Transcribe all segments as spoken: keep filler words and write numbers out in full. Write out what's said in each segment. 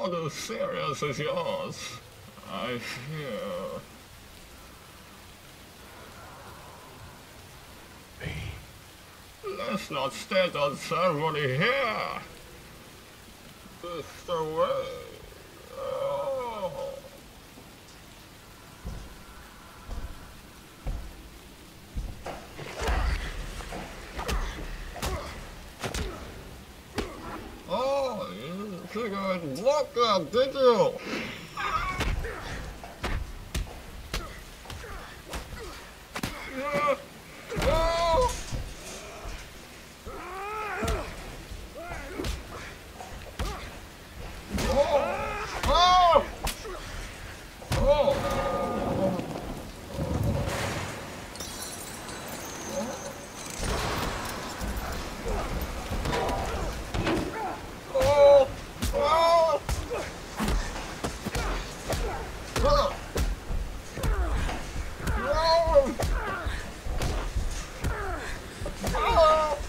not as serious as yours, I fear. Let's not start on ceremony here. This the way. Oh. Oh, you think I'd block that, did you? Yeah. Oh. Oh! Oh! Oh! Oh! Oh! Oh!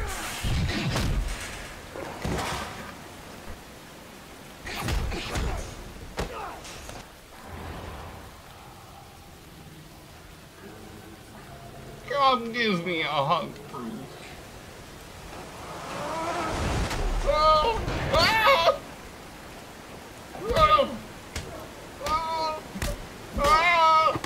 God gives me a hug, Bruce. Oh! Ah! Oh! Oh! Ah!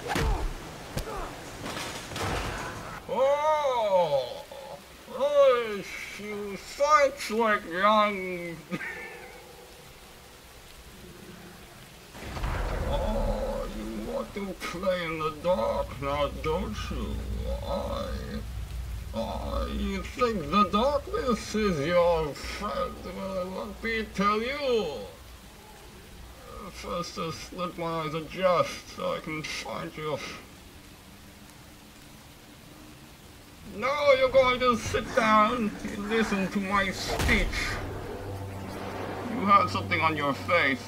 Oh! Oh! You fight like young. Oh, you want to play in the dark now, don't you? I, I, you think the darkness is your friend? Well, let me tell you. First, just let my eyes adjust so I can find you. No, you're going to sit down and listen to my speech. You have something on your face.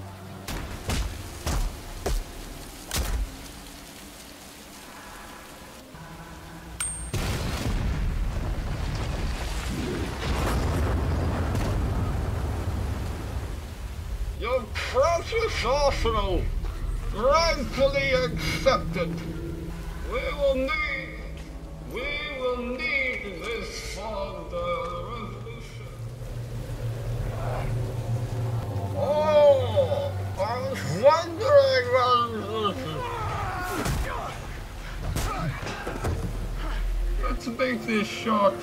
Your precious arsenal, rightfully accepted. We will need, we will need this for the revolution. Oh, I was wondering when... Let's make this short.